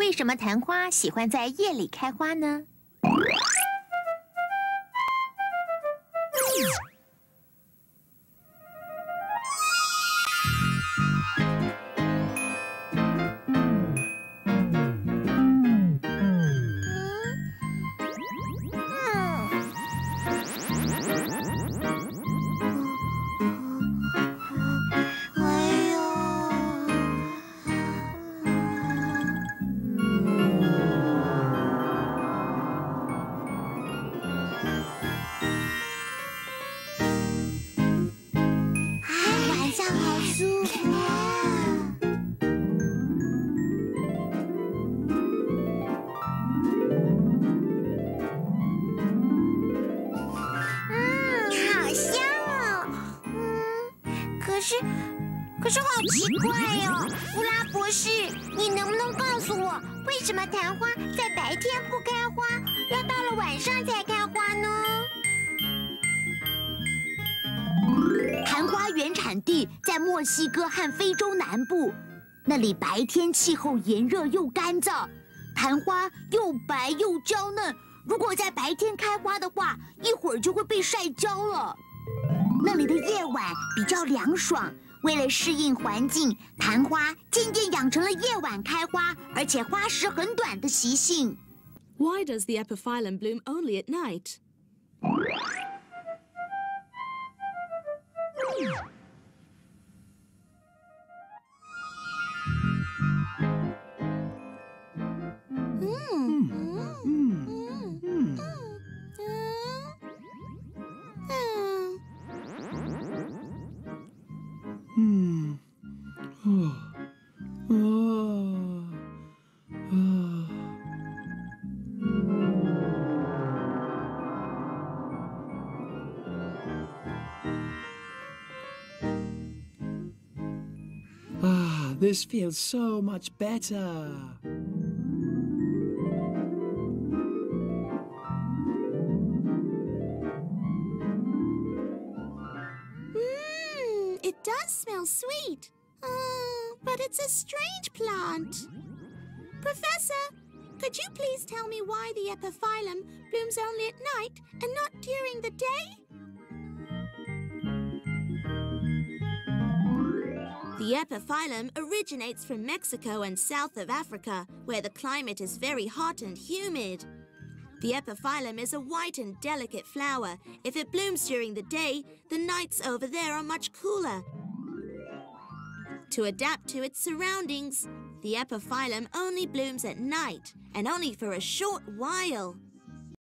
为什么昙花喜欢在夜里开花呢？ 可是好奇怪哦，布拉博士，你能不能告诉我，为什么昙花在白天不开花，要到了晚上才开花呢？ 昙花原产地在墨西哥和非洲南部，那里白天气候炎热又干燥，昙花又白又娇嫩。如果在白天开花的话，一会儿就会被晒焦了。那里的夜晚比较凉爽。为了适应环境，昙花渐渐养成了夜晚开花，而且花时很短的习性。 Why does the epiphyllum bloom only at night? This feels so much better. It does smell sweet. But it's a strange plant. Professor, could you please tell me why the epiphyllum blooms only at night and not during the day? The epiphyllum originates from Mexico and south of Africa, where the climate is very hot and humid. The epiphyllum is a white and delicate flower. If it blooms during the day, the nights over there are much cooler. To adapt to its surroundings, the epiphyllum only blooms at night, and only for a short while.